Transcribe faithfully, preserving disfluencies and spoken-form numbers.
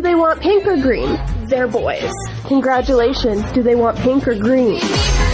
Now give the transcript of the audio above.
Do they want pink or green? They're boys. Congratulations. Do they want pink or green?